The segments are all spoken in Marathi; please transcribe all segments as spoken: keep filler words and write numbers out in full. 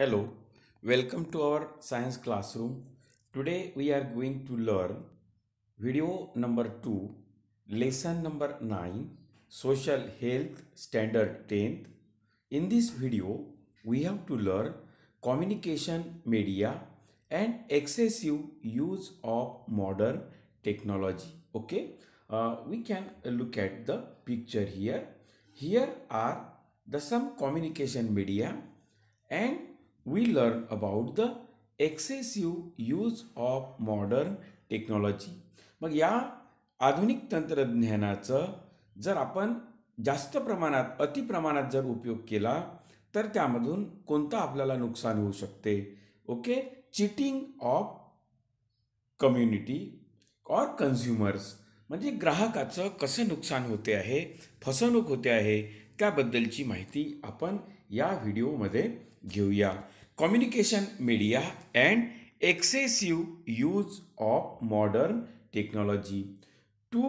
Hello, welcome to our science classroom. Today we are going to learn video number two, lesson number nine, social health standard tenth. In this video, we have to learn communication media and excessive use of modern technology. Okay, uh, we can look at the picture here. Here are the some communication media and we learn about the excessive use of modern technology. मग या आधुनिक तंत्रज्ञानाचं जर आपण जास्त प्रमाणात अति प्रमाणात जर उपयोग केला तर त्यामधून कोणतं आपल्याला नुकसान होऊ शकते. Okay, cheating of community or consumers म्हणजे ग्राहकाचं कसं नुकसान होते आहे, फसवणूक होते आहे त्याबद्दलची माहिती आपण या व्हिडिओमध्ये घेऊया. Communication media and excessive use of modern technology. Two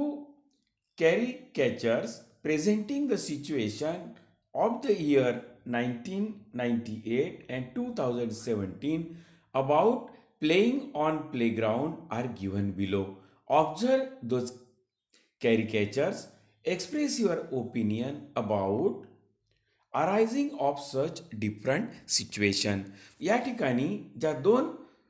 caricatures presenting the situation of the year nineteen ninety-eight and two thousand seventeen about playing on playground are given below. Observe those caricatures. Express your opinion about arising of such different situation. या ठिकाणी ज्या दोन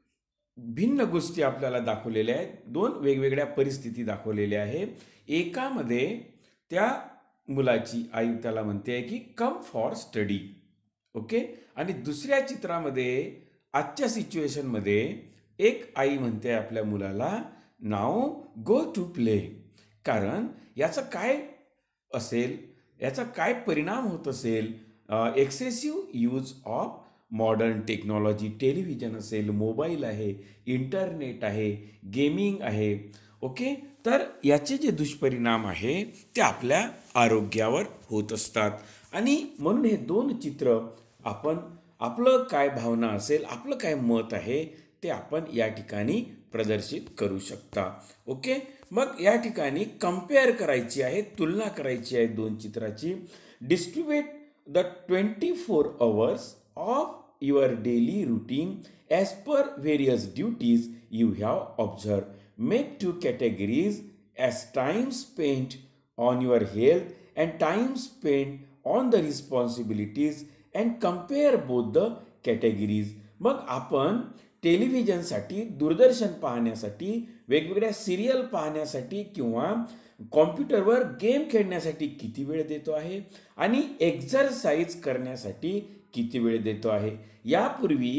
भिन्न गोष्टी आपल्याला दाखवलेल्या आहेत, दोन वेगवेगळ्या परिस्थिती दाखवलेल्या आहे. एकामध्ये त्या मुलाची आई त्याला म्हणते आहे की कम फॉर स्टडी. ओके, आणि दुसऱ्या चित्रामध्ये आजच्या सिच्युएशनमध्ये एक आई म्हणते आपल्या मुलाला नाव गो टू प्ले. कारण याचं काय असेल, याचा काय परिणाम होत असेल, excessive use of modern technology. Television असेल, मोबाईल आहे, इंटरनेट आहे, गेमिंग आहे. ओके, तर याचे जे दुष्परिणाम आहे ते आपल्या आरोग्यावर होत असतात. आणि म्हणून हे दोन चित्र आपण आपलं काय भावना असेल, आपलं काय मत आहे ते आपण या ठिकाणी प्रदर्शित करू शकता. ओके, मग या ठिकाणी कंपेअर करायची आहे, तुलना करायची आहे दोन चित्राची. Distribute the twenty four hours of your daily routine as per various duties you have observe. Make two categories as time spent on your health and time spent on the responsibilities and compare both the categories. मग आपण टेलिव्हिजनसाठी, दूरदर्शन पाहण्यासाठी, वेगवेगळ्या सिरियल पाहण्यासाठी किंवा कॉम्प्युटरवर गेम खेळण्यासाठी किती वेळ देतो आहे आणि एक्झरसाइज करण्यासाठी किती वेळ देतो आहे. यापूर्वी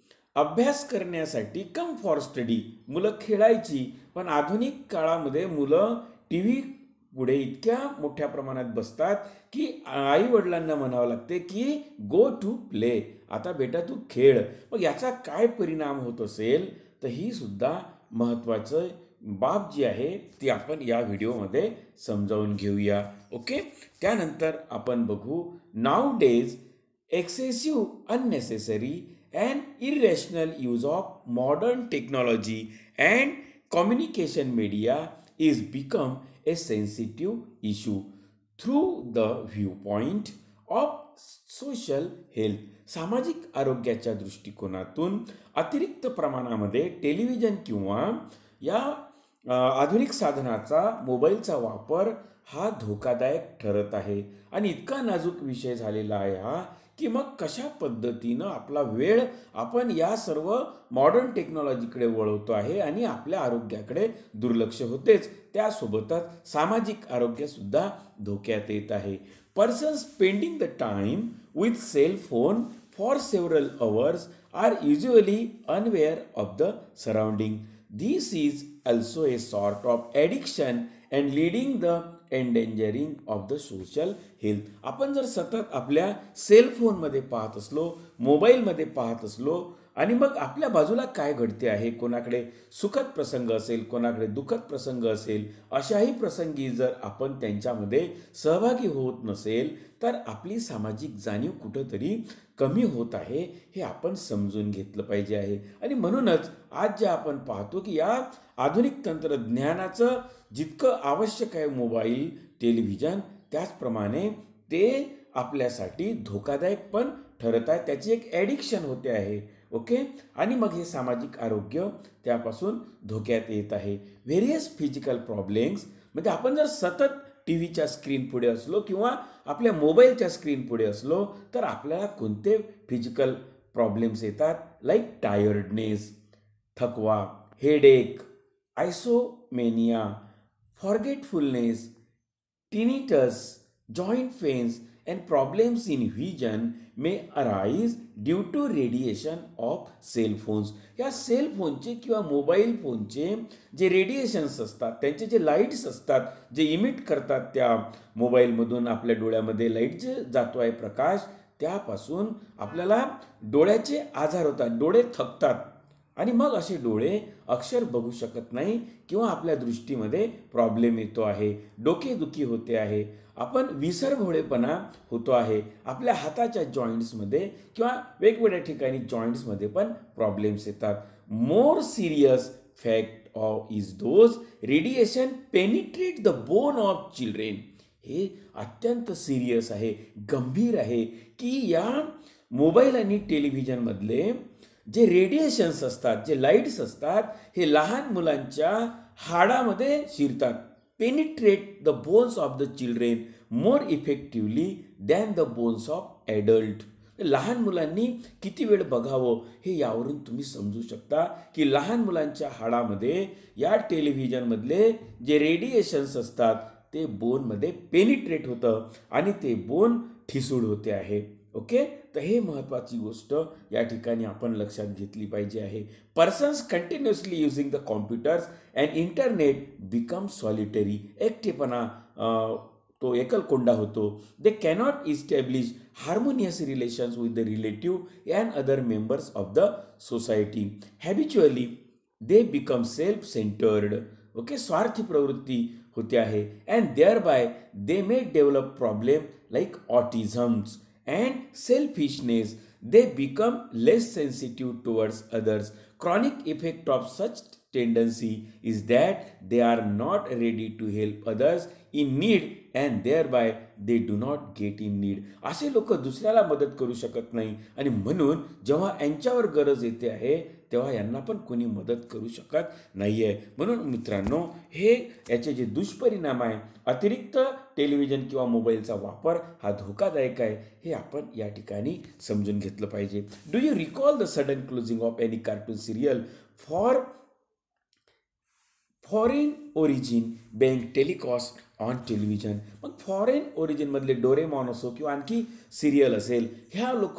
अभ्यास करण्यासाठी कम फॉर स्टडी मुलं खेळायची, पण आधुनिक काळामध्ये मुलं टी व्ही पुढे इतक्या मोठ्या प्रमाणात बसतात की आई वडिलांना म्हणावं लागते की गो टू प्ले, आता बेटा तू खेळ. मग याचा काय परिणाम होत असेल तर ही सुद्धा महत्त्वाचं बाब जी आहे ती आपण या व्हिडिओमध्ये समजावून घेऊया. ओके, त्यानंतर आपण बघू nowadays excessive unnecessary and irrational use of modern technology and communication media is become a sensitive issue through the viewpoint of social health. सामाजिक आरोग्याच्या दृष्टिकोनातून अतिरिक्त प्रमाणामध्ये टेलिव्हिजन किंवा या आधुनिक साधनाचा, मोबाईलचा वापर हा धोकादायक ठरत आहे. आणि इतका नाजूक विषय झालेला आहे हा की मग कशा पद्धतीनं आपला वेळ आपण या सर्व मॉडर्न टेक्नॉलॉजीकडे वळवतो आहे आणि आपल्या आरोग्याकडे दुर्लक्ष होतेच, त्यासोबतच सामाजिक आरोग्यसुद्धा धोक्यात येत आहे. Person spending the time with cell phone for several hours are usually unaware of the surrounding. This is also a sort of addiction and leading the endangering of the social health. आपण जर सतत आपल्या सेलफोनमध्ये पाहत असलो, मोबाईलमध्ये पाहत असलो आणि मग आपल्या बाजूला काय घडते आहे, कोणाकडे सुखद प्रसंग असेल, कोणाकडे दुःखद प्रसंग असेल, अशाही प्रसंगी जर आपण त्यांच्यामध्ये सहभागी होत नसेल तर आपली सामाजिक जाणीव कुठंतरी कमी होत आहे, हे आपण समजून घेतलं पाहिजे आहे. आणि म्हणूनच आज जे आपण पाहतो की या आधुनिक तंत्रज्ञानाचं जितकं आवश्यक आहे मोबाईल, टेलिव्हिजन, त्याचप्रमाणे ते आपल्यासाठी धोकादायक पण ठरत आहे, त्याची एक ॲडिक्शन होते आहे. ओके, आणि मग हे सामाजिक आरोग्य त्यापासून धोक्यात येत आहे. व्हेरियस फिजिकल प्रॉब्लेम्स म्हणजे आपण जर सतत टी व्हीच्या स्क्रीन पुढे असलो किंवा आपल्या मोबाईलच्या स्क्रीन पुढे असलो तर आपल्याला कोणते फिजिकल प्रॉब्लेम्स येतात, लाईक टायर्डनेस, थकवा, headache, insomnia, forgetfulness, tinnitus, joint pains, and problems in vision may arise due to radiation of cell phones. या सेल फोनचे किंवा मोबाईल फोनचे जे रेडिएशन्स असतात, त्यांचे जे लाईट्स असतात, जे इमिट करतात त्या मोबाईलमधून आपल्या डोळ्यामध्ये लाईट जे जातो आहे प्रकाश, त्यापासून आपल्याला डोळ्याचे आजार होतात, डोळे थकतात आणि मग असे डोळे अक्षर बघू शकत नाही किंवा आपल्या दृष्टीमध्ये प्रॉब्लेम येतो आहे, डोकेदुखी होते आहे, आपण विसरभोळेपणा होतो आहे, आपल्या हाताच्या जॉईंट्समध्ये किंवा वेगवेगळ्या ठिकाणी जॉईंट्समध्ये पण प्रॉब्लेम्स येतात. More serious fact of is those radiation penetrate the bone of children. हे अत्यंत सिरियस आहे, गंभीर आहे की या मोबाईल आणि टेलिव्हिजनमधले जे रेडिएशन्स असतात, जे लाईट्स असतात, हे लहान मुलांच्या हाडामध्ये शिरतात. Penetrate the bones of the children more effectively than the bones of adult. लहान मुलांनी किती वेळ बघावं हे यावरून तुम्ही समजू शकता की लहान मुलांच्या हाडामध्ये या टेलिव्हिजनमधले जे रेडिएशन्स असतात ते बोनमध्ये पेनिट्रेट होतं आणि ते बोन ठिसूळ होते आहे. ओके, तर हे महत्त्वाची गोष्ट या ठिकाणी आपण लक्षात घेतली पाहिजे आहे. Persons continuously using the computers and internet become solitary. एकटेपणा तो एकलकोंडा होतो. They cannot establish harmonious relations with the relative and other members of the society. Habitually they become self centered. Okay, स्वार्थी प्रवृत्ती होते आहे. And thereby they may develop problem like autisms and selfishness. They become less sensitive towards others. Chronic effect of such tendency is that they are not ready to help others in need and thereby they do not get in need. असे लोक दुसऱ्याला मदत करू शकत नाही आणि म्हणून जेव्हा यांच्यावर गरज येते आहे तेव्हा यांना पण कोणी मदत करू शकत नाही आहे. म्हणून मित्रांनो, हे याचे जे दुष्परिणाम आहे, अतिरिक्त टेलिव्हिजन किंवा मोबाईलचा वापर हा धोकादायक आहे, हे आपण या ठिकाणी समजून घेतलं पाहिजे. Do you recall the sudden closing of any cartoon serial for foreign origin being telecast on television. मग फॉरेन ओरिजिनमधले डोरेमॉन असो किंवा आणखी सिरियल असेल, ह्या लोक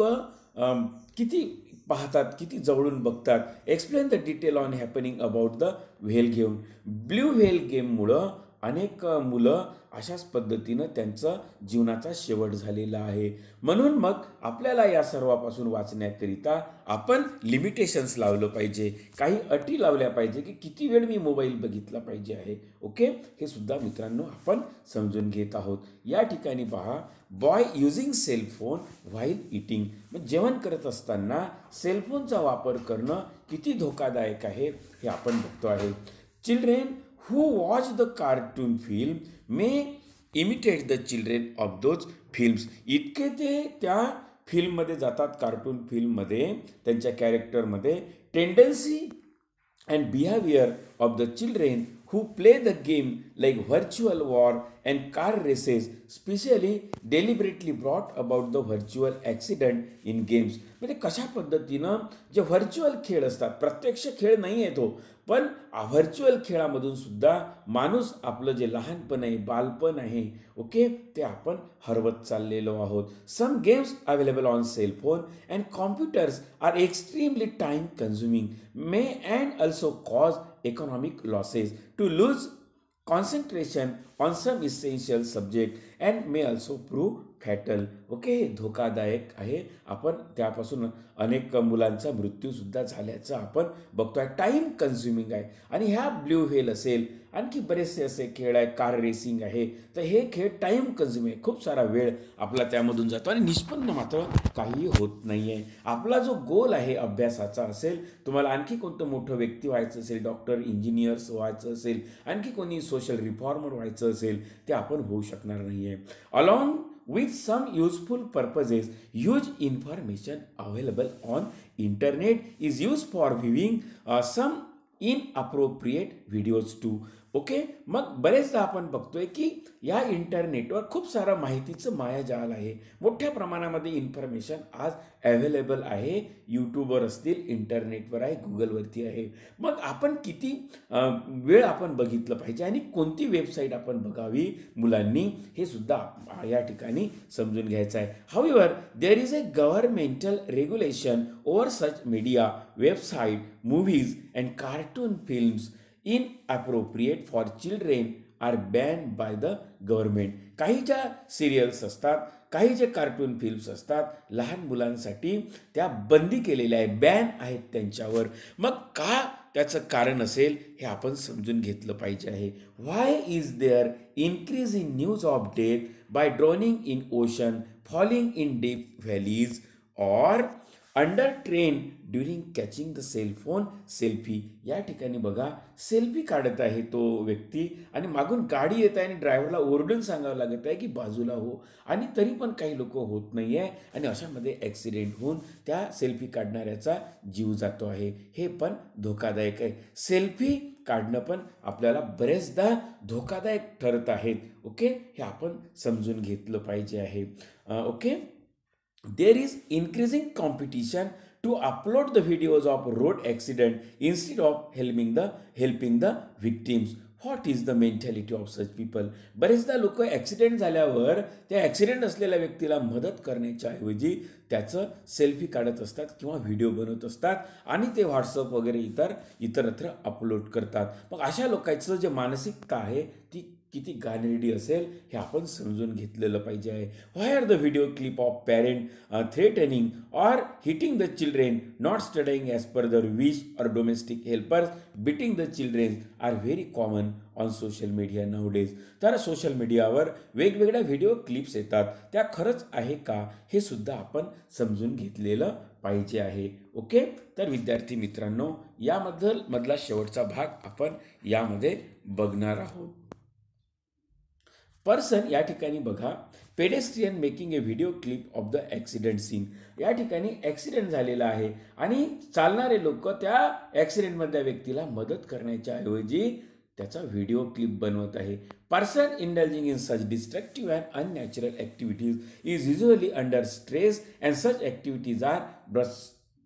किती पाहतात, किती जवळून बघतात. Explain the detail on happening about the whale game. Blue whale गेममुळं अनेक मुलं अशाच पद्धतीनं त्यांचं जीवनाचा शेवट झालेला आहे. म्हणून मग आपल्याला या सर्वापासून वाचण्याकरिता आपण लिमिटेशन्स लावलं पाहिजे, काही अटी लावल्या पाहिजे की किती वेळ मी मोबाईल बघितला पाहिजे आहे. ओके, हे सुद्धा मित्रांनो आपण समजून घेत आहोत. या ठिकाणी पहा, boy using cellphone while eating. मग जेवण करत असताना सेलफोनचा वापर करणं किती धोकादायक आहे हे आपण बघतो आहे. Children who watch the cartoon film may imitate the children of those films. इतके ते त्या फिल्ममध्ये जातात, कार्टून फिल्ममध्ये त्यांच्या कॅरेक्टरमध्ये. Tendency and behavior of the children who play the game like virtual war and car races, specially deliberately brought about the virtual accident in games. म्हणजे कशा पद्धतीनं जे व्हर्च्युअल खेळ असतात, प्रत्यक्ष खेळ नाही आहे तो, पण व्हर्च्युअल खेळामधून सुद्धा माणूस आपलं जे लहानपण आहे, बालपण आहे, ओके, ते आपण हरवत चाललेलो आहोत. Some games available on cellphone and computers are extremely time consuming may and also cause economic losses to lose concentration on some essential subject and may also prove fatal. Okay, हे धोकादायक आहे. आपण त्यापासून अनेक मुलांचा मृत्यूसुद्धा झाल्याचं आपण बघतो आहे. टाईम कन्झ्युमिंग आहे. आणि ह्या ब्ल्यू व्हेल असेल, आणखी बरेचसे असे खेळ आहे, कार रेसिंग आहे, तर हे खेळ टाईम कन्झ्युमिंग आहे. खूप सारा वेळ आपला त्यामधून जातो आणि निष्पन्न मात्र काही होत नाही आहे. आपला जो गोल आहे अभ्यासाचा असेल, तुम्हाला आणखी कोणतं मोठं व्यक्ती व्हायचं असेल, डॉक्टर, इंजिनियर्स व्हायचं असेल, आणखी कोणी सोशल रिफॉर्मर व्हायचं असेल, ते आपण होऊ शकणार नाही आहे. Along with some useful purposes. Huge information available on internet is used for viewing uh, some inappropriate videos too. Okay, मग बरेचदा आपण बघतोय की या इंटरनेटवर खूप सारं माहितीचं मायाजाल आहे. मोठ्या प्रमाणामध्ये इन्फॉर्मेशन आज अवेलेबल आहे. यूट्यूबवर असतील, इंटरनेटवर आहे, गुगलवरती आहे. मग आपण किती वेळ आपण बघितलं पाहिजे आणि कोणती वेबसाईट आपण बघावी मुलांनी हे सुद्धा या ठिकाणी समजून घ्यायचं आहे. However there is a governmental regulation over such media, website, movies and cartoon films inappropriate for children are banned by the government. काही ज्या सिरियल्स असतात, काही जे कार्टून फिल्म्स असतात लहान मुलांसाठी त्या बंदी केलेल्या आहे, बॅन आहेत त्यांच्यावर. मग का त्याचं कारण असेल हे आपण समजून घेतलं पाहिजे आहे. Why is there increase in news of death by drowning in ocean, falling in deep valleys or under train during catching the cellphone selfie. या ठिकाणी बघा, सेल्फी काढत आहे तो व्यक्ती आणि मागून गाडी येत आहे आणि ड्रायव्हरला ओरडून सांगावं लागत आहे की बाजूला हो, आणि तरी पण काही लोक होत नाही आहे आणि अशामध्ये ॲक्सिडेंट होऊन त्या सेल्फी काढणाऱ्याचा जीव जातो आहे. हे पण धोकादायक आहे. सेल्फी काढणं पण आपल्याला बरेचदा धोकादायक ठरत आहेत. ओके, हे आपण समजून घेतलं पाहिजे आहे. Okay, there is increasing competition to upload the videos of road accident instead of helping the helping the victims. What is the mentality of such people? बरेचदा लोक ॲक्सिडेंट झाल्यावर त्या ॲक्सिडेंट असलेल्या व्यक्तीला मदत करण्याच्या ऐवजी त्याचं सेल्फी काढत असतात किंवा व्हिडिओ बनवत असतात आणि ते व्हॉट्सअप वगैरे इतर इतरत्र अपलोड करतात. मग अशा लोकांचं जे मानसिकता आहे ती किती घाणेरडी असेल हे आपण समजून घेतलेलं पाहिजे आहे. Why are the video clip of parent threatening or hitting the children, not studying as per their wish or domestic helpers beating the children are very common on social media nowadays. तर सोशल मीडियावर वेगवेगळ्या व्हिडिओ क्लिप्स येतात, त्या खरंच आहे का हे सुद्धा आपण समजून घेतलेलं पाहिजे आहे. ओके, तर विद्यार्थी मित्रांनो, यामधील मधला शेवटचा भाग आपण यामध्ये बघणार आहोत. पर्सन या ठिकाणी बघा, pedestrian making a video clip of the accident scene. या ठिकाणी ॲक्सिडेंट झालेला आहे आणि चालणारे लोक त्या ॲक्सिडेंटमधल्या व्यक्तीला मदत करण्याच्या ऐवजी त्याचा व्हिडिओ क्लिप बनवत आहे. Person indulging in such destructive and unnatural activities is usually under stress and such activities are brass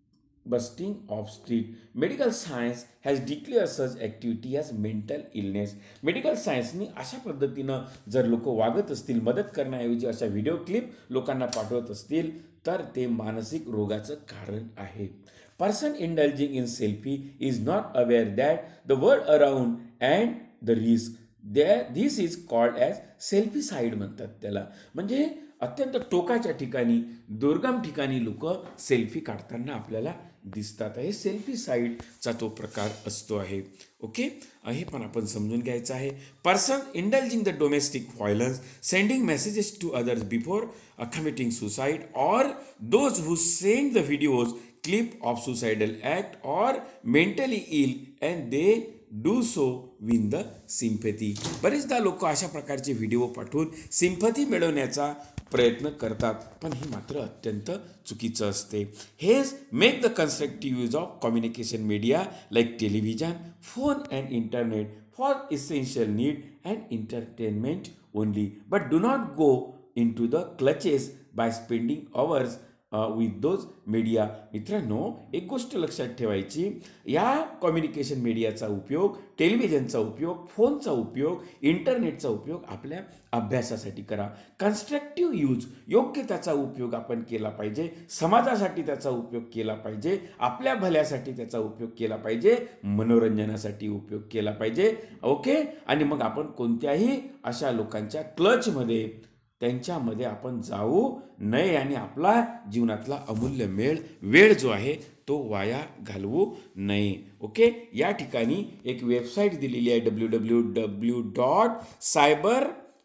busting of street. Medical science has declared such activity as mental illness. Medical सायन्सनी अशा पद्धतीनं जर लोक वागत असतील, मदत करण्याऐवजी अशा व्हिडिओ क्लिप लोकांना पाठवत असतील तर ते मानसिक रोगाचं कारण आहे. Person indulging in selfie is not aware that the world around and the risk that this is called as selfie side म्हणतात त्याला. म्हणजे अत्यंत टोकाच्या ठिकाणी, दुर्गम ठिकाणी लोक सेल्फी काढताना आपल्याला दिसतात. हे सेल्फी साईडचा तो प्रकार असतो आहे. ओके, हे पण आपण समजून घ्यायचं आहे. Person indulging the domestic violence, sending messages to others before committing suicide or those who send the videos clip of suicidal act or mentally ill and they do so win the sympathy. बरेचदा लोक अशा प्रकारचे व्हिडिओ पाठवून सिम्पॅथी मिळवण्याचा प्रयत्न करतात, पण हे मात्र अत्यंत चुकीचं असते. Has make the constructive use of communication media like television, phone and internet for essential need and entertainment only, but do not go in to the clutches by spending hours with those media. मित्रांनो, एक गोष्ट लक्षात ठेवायची, या कम्युनिकेशन मीडियाचा उपयोग, टेलिव्हिजनचा उपयोग, फोनचा उपयोग, इंटरनेटचा उपयोग आपल्या अभ्यासासाठी करा. कन्स्ट्रक्टिव्ह यूज, योग्य त्याचा उपयोग आपण केला पाहिजे, समाजासाठी त्याचा उपयोग केला पाहिजे, आपल्या भल्यासाठी त्याचा उपयोग केला पाहिजे, मनोरंजनासाठी उपयोग केला पाहिजे. ओके, आणि मग आपण कोणत्याही अशा लोकांच्या क्लचमध्ये, त्यांच्यामध्ये आपण जाऊ नये आणि आपला जीवनातला अमूल्य मेळ वेळ जो आहे तो वाया घालवू नये. ओके, या ठिकाणी एक वेबसाईट दिलेली आहे, W W W dot cyber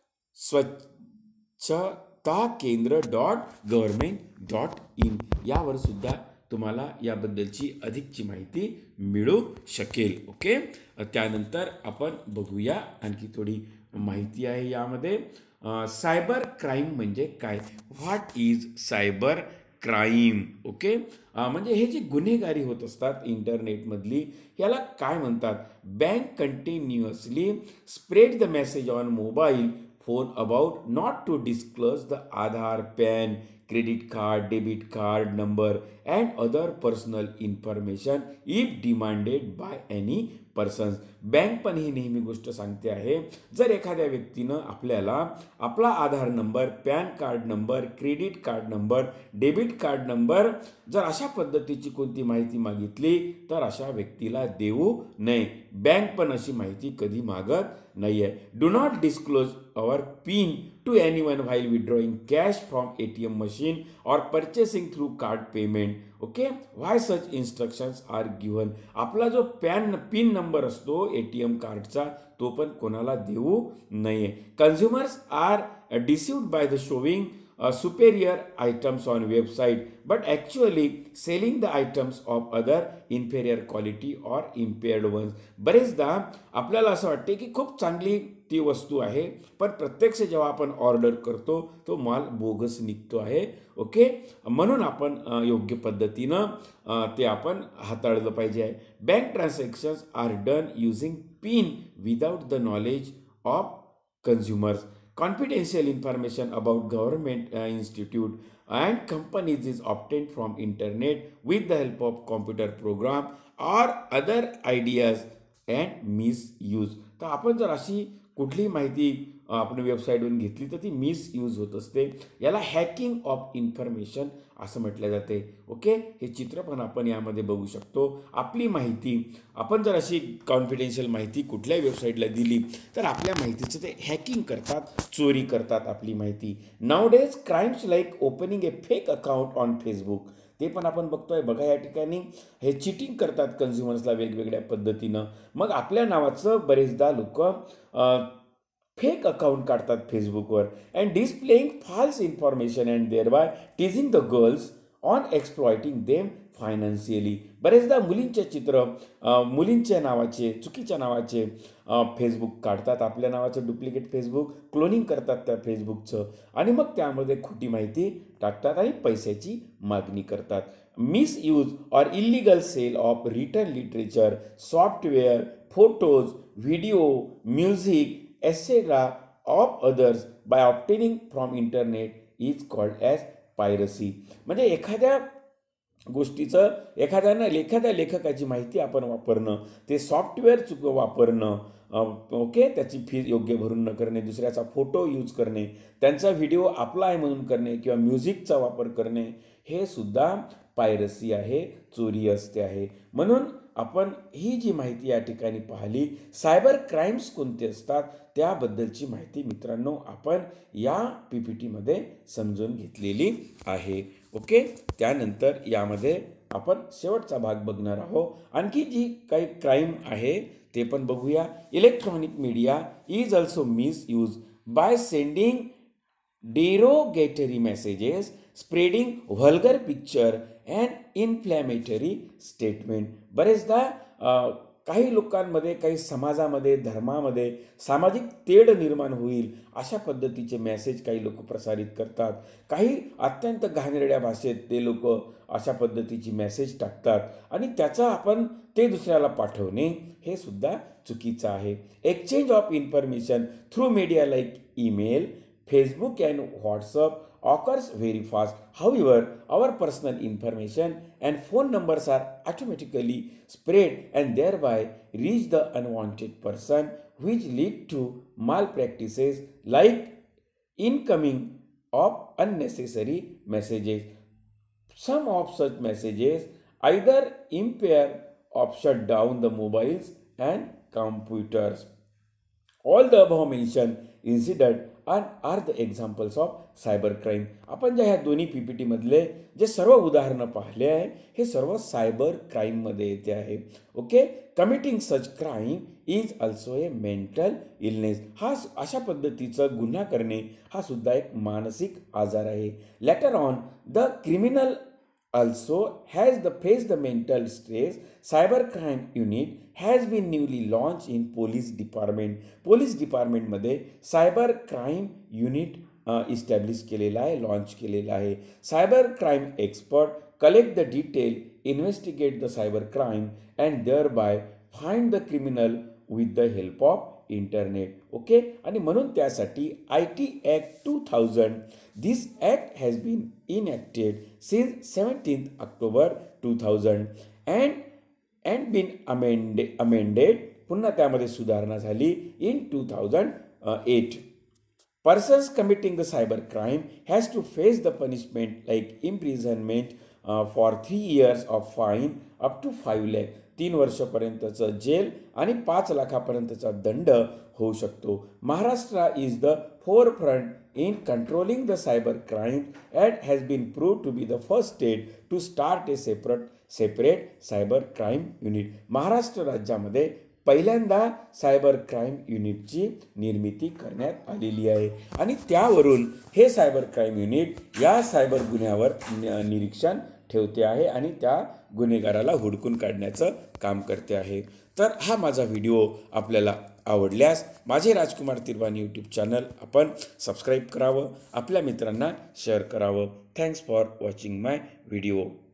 Swachhta Kendra dot government dot in. यावर सुद्धा तुम्हाला याबद्दलची अधिकची माहिती मिळू शकेल. ओके, त्यानंतर आपण बघूया आणखी थोडी माहिती आहे यामध्ये. सायबर क्राईम म्हणजे काय? What is cyber crime? Okay, म्हणजे हे जे गुन्हेगारी होत असतात इंटरनेटमधली, याला काय म्हणतात? Bank continuously spread the message on mobile phone about not to disclose the Aadhaar, PAN, credit card, debit card number and other personal information if demanded by any persons. Bank पण ही नेहमी गोष्ट सांगते आहे, जर एखाद्या व्यक्तीनं आपल्याला आपला Aadhaar number, PAN card number, credit card number, debit card number जर अशा पद्धतीची कोणती माहिती मागितली तर अशा व्यक्तीला देऊ नये. बँक पण अशी माहिती कधी मागत नाही आहे. Do not disclose our pin to anyone while withdrawing cash from A T M machine or purchasing through card payment. Okay, why such instructions are given. आपला जो पॅन पिन नंबर असतो ए टी एम कार्डचा तो पण कोणाला देऊ नये. Consumers are deceived by the showing Uh, superior items on website but actually selling the items of other inferior quality or impaired ones. बरेचदा आपल्याला असं वाटते की खूप चांगली ती वस्तू आहे, पण प्रत्यक्ष जेव्हा आपण ऑर्डर करतो तो माल बोगस निघतो आहे. ओके, म्हणून आपण योग्य पद्धतीनं ते आपण हाताळलं पाहिजे. Bank transactions are done using pin without the knowledge of consumers. Confidential information about government uh, institute and companies is obtained from internet with the help of computer program or other ideas and misuse. तर आपण जर अशी कुठली माहिती आपण वेबसाईटवरून घेतली तर ती मिसयूज होत असते. याला हॅकिंग ऑफ इन्फॉर्मेशन असं म्हटलं जाते. ओके, हे चित्र पण आपण यामध्ये बघू शकतो. आपली माहिती आपण जर अशी कॉन्फिडेन्शियल माहिती कुठल्याही वेबसाईटला दिली तर आपल्या माहितीचं ते हॅकिंग करतात, चोरी करतात आपली माहिती. Nowadays crimes like opening a fake account on Facebook, ते पण आपण बघतोय. बघा या ठिकाणी हे चिटिंग करतात कन्झ्युमर्सला वेगवेगळ्या पद्धतीनं. मग आपल्या नावाचं बरेचदा लोक फेक अकाउंट काढतात फेसबुकवर and displaying false information and thereby teasing the girls on exploiting them financially. बरेचदा मुलींचे चित्र, मुलींच्या नावाचे, चुकीच्या नावाचे फेसबुक काढतात, आपल्या नावाचं डुप्लिकेट फेसबुक क्लोनिंग करतात त्या फेसबुकचं आणि मग त्यामध्ये खोटी माहिती टाकतात आणि पैशाची मागणी करतात. Misuse or illegal sale of written literature, software, photos, video, music etcetera of others by obtaining from internet is called as piracy. म्हणजे एखाद्या गोष्टीचं एखाद्यानं एखाद्या लेखकाची माहिती आपण वापरणं, ते सॉफ्टवेअर चुक वापरणं, ओके, त्याची फी योग्य भरून न करणे, दुसऱ्याचा फोटो यूज करणे, त्यांचा व्हिडिओ आपला आहे म्हणून करणे किंवा म्युझिकचा वापर करणे, हे सुद्धा पायरसी आहे, चोरी असते आहे. म्हणून आपण ही जी माहिती या ठिकाणी पाहिली, सायबर क्राईम्स कोणते असतात त्याबद्दलची माहिती मित्रांनो आपण या पी पी टीमध्ये समजून घेतलेली आहे. ओके, त्यानंतर यामध्ये आपण शेवटचा भाग बघणार आहोत. आणखी जी काही क्राईम आहे ते पण बघूया. Electronic media is also misuse by sending derogatory messages, spreading vulgar picture and inflammatory statement. बरेचदा काही लोकांमध्ये, काही समाजामध्ये, धर्मामध्ये सामाजिक तेढ निर्माण होईल अशा पद्धतीचे मेसेज काही लोक प्रसारित करतात. काही अत्यंत घाणेरड्या भाषेत ते लोक अशा पद्धतीची मेसेज टाकतात आणि त्याचा आपण ते दुसऱ्याला पाठवणे हे सुद्धा चुकीचं आहे. Exchange of information through media like email, Facebook and WhatsApp occurs very fast. However, our personal information and phone numbers are automatically spread and thereby reach the unwanted person, which lead to malpractices like incoming of unnecessary messages. Some of such messages either impair or shut down the mobiles and computers. All the above mentioned incident are the examples of cyber crime. आपण ज्या ह्या दोन्ही पी पी टीमधले जे सर्व उदाहरणं पाहिले आहे हे सर्व सायबर क्राईममध्ये येते आहे. Okay, committing such crime is also a mental illness. हा अशा पद्धतीचं गुन्हा करणे हा सुद्धा एक मानसिक आजार आहे. Later on the criminal also has the faced the mental stress. Cybercrime unit has been newly launched in police department. Police डिपार्टमेंटमध्ये सायबर क्राईम युनिट इस्टॅब्लिश केलेला आहे, लॉन्च केलेला आहे. Cyber crime expert collect the detail, investigate the cyber crime and thereby find the criminal with the help of internet. Okay, आणि म्हणून त्यासाठी I T act two thousand, this act has been enacted since seventeenth October two thousand and and been amend amended पुन्हा त्यामध्ये सुधारणा झाली in two thousand eight. Persons committing the cyber crime has to face the punishment like imprisonment uh, for three years of fine up to five lakh. तीन वर्षापर्यंतचं जेल आणि पाच लाखापर्यंतचा दंड होऊ शकतो. Maharashtra is the forefront in controlling the cyber crime and has been proved to be the first state to start a separate separate cyber crime unit. Maharashtra राज्यामध्ये पहिल्यांदा सायबर क्राईम युनिटची निर्मिती करण्यात आलेली आहे आणि त्यावरून हे सायबर क्राईम युनिट या सायबर गुन्ह्यावर निरीक्षण ठेवते आहे आणि त्या गुन्हेगाराला हुडकून काढण्याचं काम करते आहे. तर हा माझा व्हिडिओ आपल्याला आवडल्यास माझे राजकुमार तिरवानी यूट्यूब चॅनल आपण सबस्क्राईब करावं, आपल्या मित्रांना शेअर करावं. Thanks for watching my video.